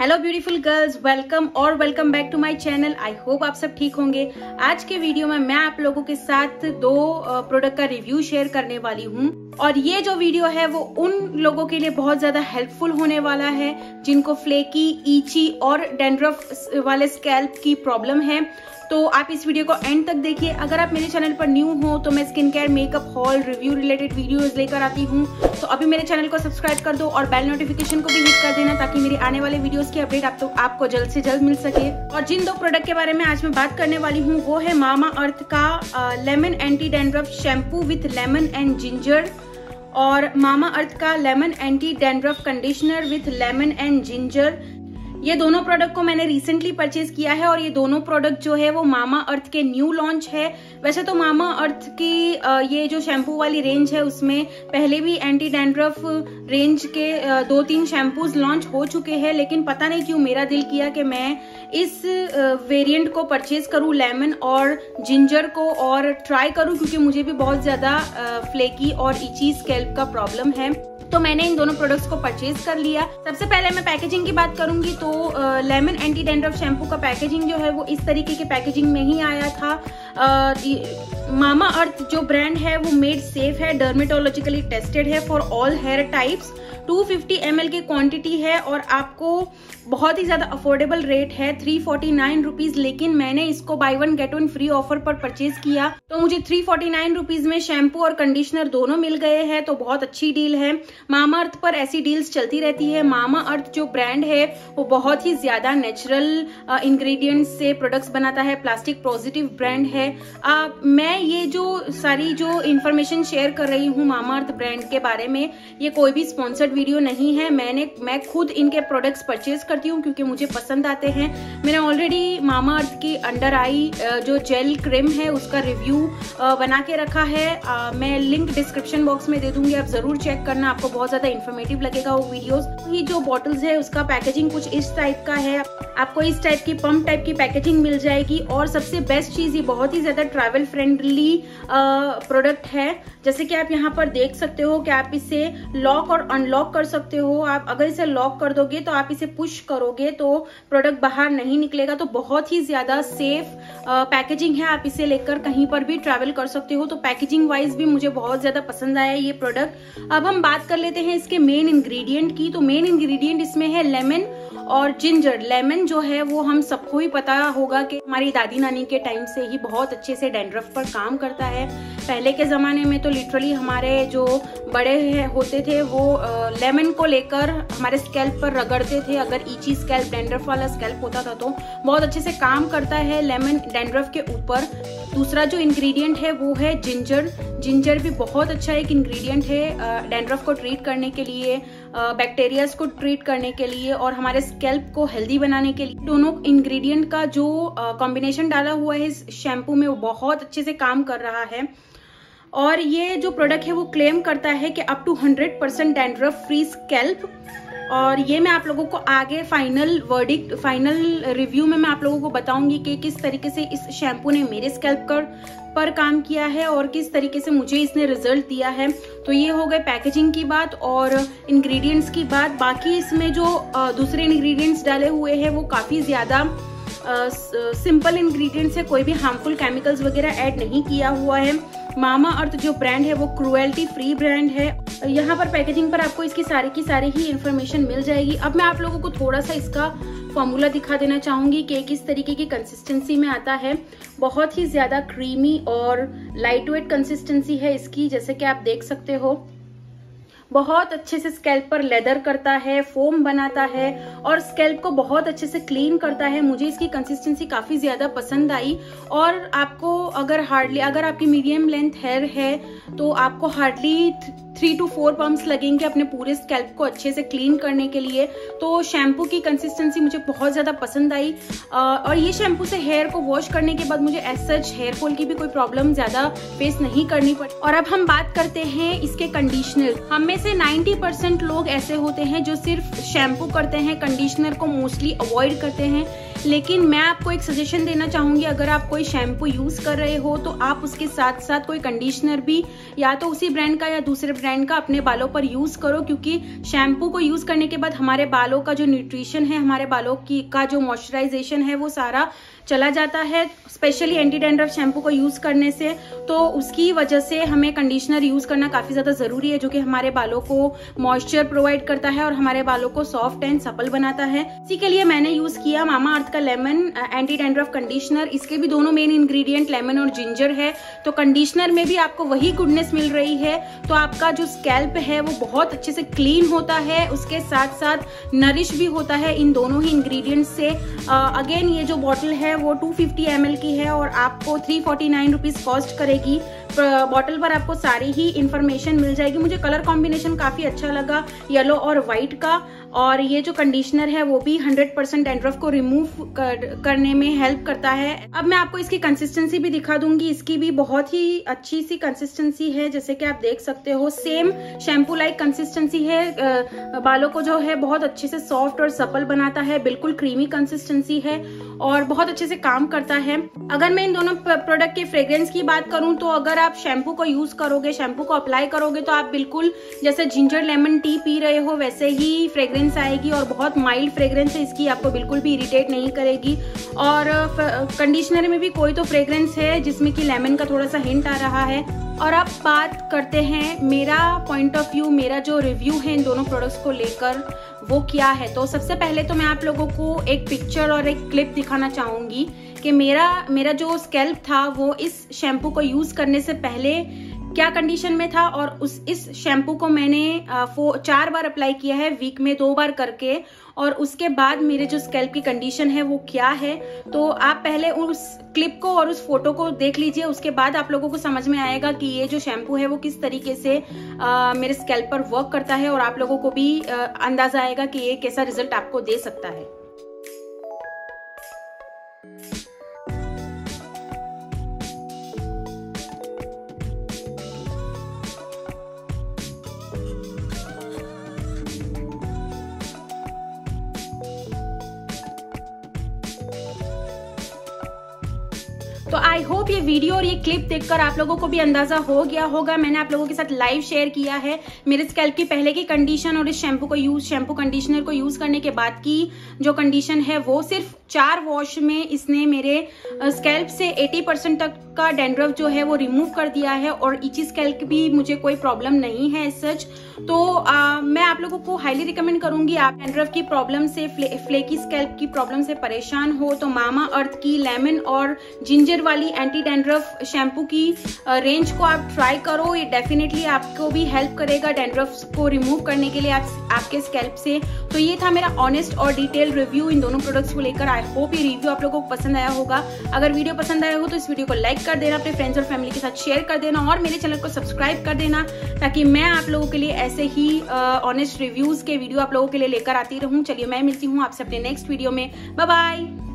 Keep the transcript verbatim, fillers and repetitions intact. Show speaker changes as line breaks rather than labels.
Hello beautiful girls, welcome और welcome back to my channel. I hope आप सब ठीक होंगे। आज के वीडियो में मैं आप लोगों के साथ दो प्रोडक्ट का रिव्यू शेयर करने वाली हूँ और ये जो वीडियो है वो उन लोगों के लिए बहुत ज्यादा हेल्पफुल होने वाला है जिनको फ्लेकी, ईची और डैंड्रफ वाले स्कैल्प की प्रॉब्लम है। तो आप इस वीडियो को एंड तक देखिए। अगर आप मेरे चैनल पर न्यू हो तो मैं skin care, makeup, haul, review related videos लेकर आती हूँ। तो अभी मेरे चैनल को सब्सक्राइब कर दो और बेल नोटिफिकेशन को भी हिट कर देना ताकि मेरे आने वाले वीडियोस की अपडेट आप तो आपको जल्द से जल्द मिल सके। और जिन दो प्रोडक्ट के बारे में आज मैं बात करने वाली हूँ वो है मामा अर्थ का lemon anti dandruff shampoo with lemon and ginger और मामा अर्थ का lemon anti dandruff conditioner with lemon and ginger. ये दोनों प्रोडक्ट को मैंने रिसेंटली परचेज किया है और ये दोनों प्रोडक्ट जो है वो मामा अर्थ के न्यू लॉन्च है। वैसे तो मामा अर्थ की ये जो शैम्पू वाली रेंज है उसमें पहले भी एंटी डैंड्रफ रेंज के दो तीन शैम्पूज लॉन्च हो चुके हैं, लेकिन पता नहीं क्यों मेरा दिल किया कि मैं इस वेरिएंट को परचेज करूं, लेमन और जिंजर को, और ट्राई करूं क्योंकि मुझे भी बहुत ज्यादा फ्लेकी और इची स्कैल्प का प्रॉब्लम है। तो मैंने इन दोनों प्रोडक्ट्स को परचेज कर लिया। सबसे पहले मैं पैकेजिंग की बात करूंगी तो लेमन एंटी डैंड्रफ शैम्पू का पैकेजिंग जो है वो इस तरीके के पैकेजिंग में ही आया था। आ, मामा अर्थ जो ब्रांड है वो मेड सेफ है, डर्मेटोलॉजिकली टेस्टेड है for all hair types. Two fifty M L की क्वांटिटी है और आपको बहुत ही ज्यादा अफोर्डेबल रेट है, थ्री फोर्टी नाइन रुपीज। लेकिन मैंने इसको buy one get one free offer पर परचेज किया तो मुझे थ्री फोर्टी नाइन रुपीज में शैम्पू और कंडीशनर दोनों मिल गए हैं, तो बहुत अच्छी डील है। मामा अर्थ पर ऐसी डील्स चलती रहती है। मामा अर्थ जो ब्रांड है वो बहुत ही ज्यादा नेचुरल इंग्रेडिएंट्स से प्रोडक्ट्स बनाता है, प्लास्टिक पॉजिटिव ब्रांड है। आ, मैं ये जो सारी जो इन्फॉर्मेशन शेयर कर रही हूँ मामा अर्थ ब्रांड के बारे में, ये कोई भी स्पॉन्सर्ड वीडियो नहीं है। मैंने मैं खुद इनके प्रोडक्ट्स परचेज करती हूँ क्योंकि मुझे पसंद आते हैं। मैंने ऑलरेडी मामा अर्थ की अंडर आई जो जेल क्रीम है उसका रिव्यू बना के रखा है। आ, मैं लिंक डिस्क्रिप्शन बॉक्स में दे दूंगी, आप जरूर चेक करना, आपको बहुत ज्यादा इन्फॉर्मेटिव लगेगा वो वीडियोस। ये जो बॉटल्स है उसका पैकेजिंग कुछ इस टाइप का है, आपको इस टाइप की पंप टाइप की पैकेजिंग मिल जाएगी। और सबसे बेस्ट चीज, ये बहुत ही ज्यादा ट्रैवल फ्रेंडली प्रोडक्ट है। जैसे कि आप यहाँ पर देख सकते हो कि आप इसे लॉक और अनलॉक कर सकते हो। आप अगर इसे लॉक कर दोगे तो आप इसे पुश करोगे तो प्रोडक्ट बाहर नहीं निकलेगा। तो बहुत ही ज्यादा सेफ पैकेजिंग है, आप इसे लेकर कहीं पर भी ट्रैवल कर सकते हो। तो पैकेजिंग वाइज भी मुझे बहुत ज्यादा पसंद आया ये प्रोडक्ट। अब हम बात कर लेते हैं इसके मेन इंग्रेडिएंट की। तो मेन इंग्रेडिएंट इसमें है लेमन और जिंजर। लेमन जो है वो हम सबको ही पता होगा कि हमारी दादी नानी के टाइम से ही बहुत अच्छे से डैंड्रफ पर काम करता है। पहले के जमाने में तो लिटरली हमारे जो बड़े होते थे वो लेमन को लेकर हमारे स्कैल्प पर रगड़ते थे। अगर ईची स्कैल्प, डैंड्रफ वाला स्कैल्प होता था तो बहुत अच्छे से काम करता है लेमन डैंड्रफ के ऊपर। दूसरा जो इंग्रेडिएंट है वो है जिंजर। जिंजर भी बहुत अच्छा एक इंग्रेडिएंट है डैंड्रफ को ट्रीट करने के लिए, बैक्टीरियाज को ट्रीट करने के लिए और हमारे स्कैल्प को हेल्दी बनाने के लिए। दोनों इंग्रेडिएंट का जो कॉम्बिनेशन डाला हुआ है इस शैम्पू में वो बहुत अच्छे से काम कर रहा है। और ये जो प्रोडक्ट है वो क्लेम करता है कि up to hundred percent dandruff free scalp. और ये मैं आप लोगों को आगे फाइनल वर्डिक्ट, फाइनल रिव्यू में मैं आप लोगों को बताऊंगी कि किस तरीके से इस शैम्पू ने मेरे स्कैल्प पर पर काम किया है और किस तरीके से मुझे इसने रिजल्ट दिया है। तो ये हो गए पैकेजिंग की बात और इंग्रेडिएंट्स की बात। बाकी इसमें जो दूसरे इंग्रेडिएंट्स डाले हुए हैं वो काफी ज्यादा सिंपल इंग्रेडिएंट्स है, कोई भी हार्मफुल केमिकल्स वगैरह ऐड नहीं किया हुआ है। मामा अर्थ जो ब्रांड है वो क्रुएल्टी फ्री ब्रांड है। यहाँ पर पैकेजिंग पर आपको इसकी सारी की सारी ही इंफॉर्मेशन मिल जाएगी। अब मैं आप लोगों को थोड़ा सा इसका फॉर्मूला दिखा देना चाहूंगी कि किस तरीके की कंसिस्टेंसी में आता है। बहुत ही ज्यादा क्रीमी और लाइट वेट कंसिस्टेंसी है इसकी, जैसे कि आप देख सकते हो। बहुत अच्छे से स्कैल्प पर लेदर करता है, फोम बनाता है और स्कैल्प को बहुत अच्छे से क्लीन करता है। मुझे इसकी कंसिस्टेंसी काफी ज्यादा पसंद आई। और आपको अगर हार्डली अगर आपकी मीडियम लेंथ हेयर है तो आपको hardly three two four pumps लगेंगे अपने पूरे स्कैल्प को अच्छे से क्लीन करने के लिए। तो शैम्पू की कंसिस्टेंसी मुझे बहुत ज्यादा पसंद आई। और ये शैम्पू से हेयर को वॉश करने के बाद मुझे एज सच हेयर फॉल की भी कोई प्रॉब्लम ज्यादा फेस नहीं करनी पड़ी। और अब हम बात करते हैं इसके कंडीशनर। हम में से नाइन्टी परसेंट लोग ऐसे होते हैं जो सिर्फ शैम्पू करते हैं, कंडीशनर को मोस्टली अवॉइड करते हैं। लेकिन मैं आपको एक सजेशन देना चाहूंगी, अगर आप कोई शैम्पू यूज कर रहे हो तो आप उसके साथ साथ कोई कंडीशनर भी या तो उसी ब्रांड का या दूसरे ब्रांड का अपने बालों पर यूज करो, क्योंकि शैम्पू को यूज करने के बाद हमारे बालों का जो न्यूट्रिशन है, हमारे बालों की का जो मॉइस्चराइजेशन है वो सारा चला जाता है, स्पेशली एंटी डैंड्रफ शैम्पू को यूज करने से। तो उसकी वजह से हमें कंडीशनर यूज करना काफी ज्यादा जरूरी है, जो कि हमारे बालों को मॉइस्चर प्रोवाइड करता है और हमारे बालों को सॉफ्ट एंड सपल बनाता है। इसी के लिए मैंने यूज किया मामा अर्थ का लेमन एंटी डैंड्रफ कंडीशनर। इसके भी दोनों मेन इंग्रेडिएंट लेमन और जिंजर है, तो कंडीशनर में भी आपको वही गुडनेस मिल रही है। तो आपका जो स्कैल्प है वो बहुत अच्छे से क्लीन होता है, उसके साथ साथ नरिश भी होता है इन दोनों ही इंग्रेडिएंट्स से। अगेन ये जो बॉटल है वो टू फिफ्टी एम एल की है और आपको three forty nine rupees cost करेगी। बॉटल पर आपको सारी ही इंफॉर्मेशन मिल जाएगी। मुझे कलर कॉम्बिनेशन काफी अच्छा लगा, येलो और व्हाइट का। और ये जो कंडीशनर है वो भी हंड्रेड परसेंट डैंड्रफ को रिमूव कर, करने में हेल्प करता है। अब मैं आपको इसकी कंसिस्टेंसी भी दिखा दूंगी। इसकी भी बहुत ही अच्छी सी कंसिस्टेंसी है, जैसे कि आप देख सकते हो सेम शैम्पू लाइक कंसिस्टेंसी है। बालों को जो है बहुत अच्छे से सॉफ्ट और सपल बनाता है, बिल्कुल क्रीमी कंसिस्टेंसी है और बहुत अच्छे से काम करता है। अगर मैं इन दोनों प्रोडक्ट के फ्रेग्रेंस की बात करूं तो अगर आप शैम्पू को यूज करोगे, शैम्पू को अप्लाई करोगे तो आप बिल्कुल जैसे जिंजर लेमन टी पी रहे हो वैसे ही फ्रेग्रेंस आएगी और बहुत माइल्ड फ्रेग्रेंस है इसकी, आपको बिल्कुल भी इरिटेट नहीं करेगी। और कंडीशनर में भी कोई तो फ्रेग्रेंस है जिसमें कि लेमन का थोड़ा सा हिंट आ रहा है। और अब बात करते हैं मेरा पॉइंट ऑफ व्यू, मेरा जो रिव्यू है इन दोनों प्रोडक्ट्स को लेकर वो क्या है। तो सबसे पहले तो मैं आप लोगों को एक पिक्चर और एक क्लिप दिखाना चाहूंगी कि मेरा मेरा जो स्कैल्प था वो इस शैम्पू को यूज करने से पहले क्या कंडीशन में था और उस इस शैम्पू को मैंने वो चार बार अप्लाई किया है, वीक में दो बार करके, और उसके बाद मेरे जो स्कैल्प की कंडीशन है वो क्या है। तो आप पहले उस क्लिप को और उस फोटो को देख लीजिए, उसके बाद आप लोगों को समझ में आएगा कि ये जो शैम्पू है वो किस तरीके से आ, मेरे स्कैल्प पर वर्क करता है और आप लोगों को भी आ, अंदाजा आएगा कि ये कैसा रिजल्ट आपको दे सकता है। तो आई होप ये वीडियो और ये क्लिप देखकर आप लोगों को भी अंदाजा हो गया होगा। मैंने आप लोगों के साथ लाइव शेयर किया है मेरे स्कैल्प की पहले की कंडीशन और इस शैम्पू को यूज शैम्पू कंडीशनर को यूज करने के बाद की जो कंडीशन है वो। सिर्फ चार वॉश में इसने मेरे स्कैल्प से अस्सी परसेंट तक का डैंड्रफ जो है वो रिमूव कर दिया है और इची स्कैल्प भी मुझे कोई प्रॉब्लम नहीं है सच। तो आ, मैं आप लोगों को हाईली रिकमेंड करूंगी, आप डैंड्रफ की प्रॉब्लम से फ्ले, फ्लेकी स्कैल्प की प्रॉब्लम से परेशान हो तो मामा अर्थ की लेमन और जिंजर वाली एंटी डैंड्रफ शैम्पू की रेंज को आप ट्राई करो। ये डेफिनेटली आपको भी हेल्प करेगा डैंड्रफ को रिमूव करने के लिए आप, आपके स्कैल्प से। तो ये था मेरा ऑनेस्ट और डिटेल रिव्यू इन दोनों प्रोडक्ट्स को लेकर। आई होप ये रिव्यू आप लोगों को पसंद आया होगा। अगर वीडियो पसंद आया हो तो इस वीडियो को लाइक कर देना, अपने फ्रेंड्स और फैमिली के साथ शेयर कर देना और मेरे चैनल को सब्सक्राइब कर देना, ताकि मैं आप लोगों के लिए ऐसे ही ऑनेस्ट रिव्यूज के वीडियो आप लोगों के लिए लेकर आती रहूं। चलिए मैं मिलती हूँ आपसे अपने नेक्स्ट वीडियो में। Bye bye.